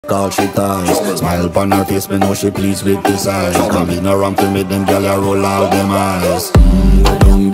all she ties. Smile upon her face, me know she pleased with this eyes. Come in around to make them gyal a roll out them eyes. Go down